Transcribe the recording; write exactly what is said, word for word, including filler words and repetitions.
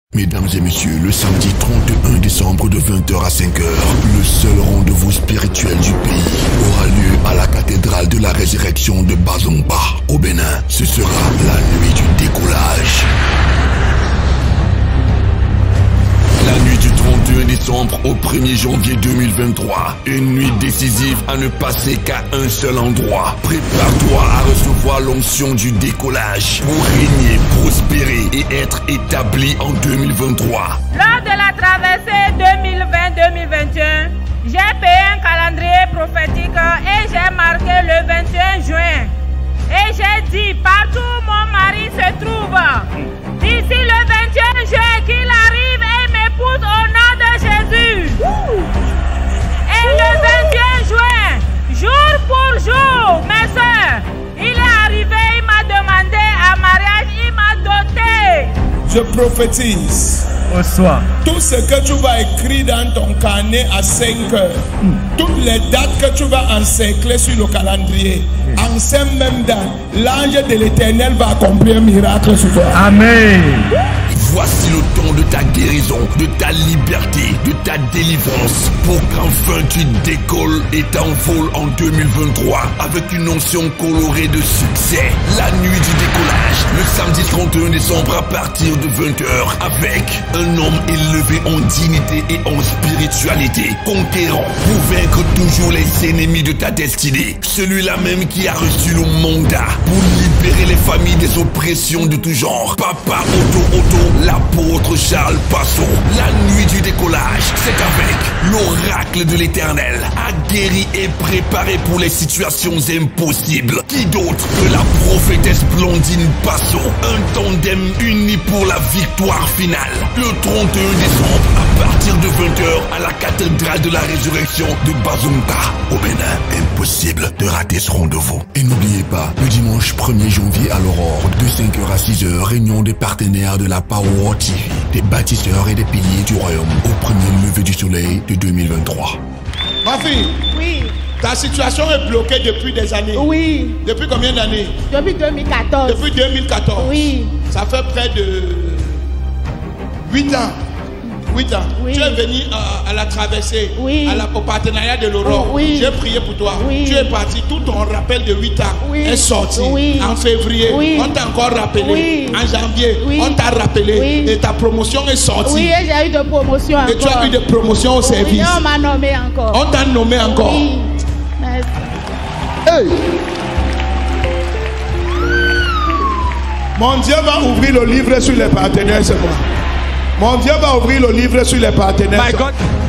Mesdames et messieurs, le samedi trente et un décembre de vingt heures à cinq heures, le seul rendez-vous spirituel du pays aura lieu à la cathédrale de la résurrection de Bazomba, au Bénin. Ce sera la nuit du décollage. La nuit du trente et un décembre au premier janvier deux mille vingt-trois. Une nuit décisive à ne passer qu'à un seul endroit. Prépare-toi à recevoir l'onction du décollage pour régner, prospérer et être établi en deux mille vingt-trois. Lors de la traversée deux mille vingt deux mille vingt et un, j'ai payé un calendrier prophétique et j'ai marqué le vingt et un juin. Et j'ai dit, partout où mon mari se trouve, d'ici le vingt et un juin, qu'il arrive et m'épouse au nom de Jésus. Et le vingt et un juin, jour pour jour, mes soeurs, il est arrivé, il m'a demandé à mariage, il m'a doté. Je prophétise. Au soir. Tout ce que tu vas écrire dans ton carnet à cinq heures, mm. toutes les dates que tu vas encercler sur le calendrier, mm. en ces mêmes dates, l'ange de l'Éternel va accomplir un miracle sur toi. Amen. Voici le temps de ta guérison, de ta liberté, de ta délivrance, pour qu'enfin tu décolles et t'envoles en deux mille vingt-trois avec une onction colorée de succès. La nuit du décollage, le samedi trente et un décembre à partir de vingt heures, avec un homme élevé en dignité et en spiritualité, conquérant pour vaincre toujours les ennemis de ta destinée. Celui-là même qui a reçu le mandat pour libérer les familles des oppressions de tout genre. Papa Otto Otto, l'apôtre Charles Passon. La nuit du décollage, c'est avec l'oracle de l'Éternel, aguerri et préparé pour les situations impossibles. Qui d'autre que la prophétesse Blondine Passon, un tandem uni pour la victoire finale. Le trente et un décembre, à partir de vingt heures, à la cathédrale de la résurrection de Bazomba, au Bénin. Impossible de rater ce rendez-vous. Et n'oubliez pas, le dimanche premier janvier à l'aurore, de cinq heures à six heures, réunion des partenaires de la Power T V, des bâtisseurs et des piliers du royaume, au premier lever du soleil de deux mille vingt-trois. Ma fille. Oui. Ta situation est bloquée depuis des années. Oui. Depuis combien d'années? Depuis deux mille quatorze. Depuis deux mille quatorze. Oui. Ça fait près de huit ans. huit ans. Oui. Tu es venu à, à la traversée, oui. à la, au partenariat de l'aurore. Oui. J'ai prié pour toi. Oui. Tu es parti, tout ton rappel de huit ans oui. est sorti. Oui. En février, oui. on t'a encore rappelé. Oui. En janvier, oui. on t'a rappelé. Oui. Et ta promotion est sortie. Oui, et j'ai eu de promotion encore. Et tu as eu de promotion au service. Oui, on m'a nommé encore. On t'a nommé encore. Oui. Merci. Hey. Mon Dieu va ouvrir le livre sur les partenaires, c'est moi. Mon Dieu va ouvrir le livre sur les partenaires. My God.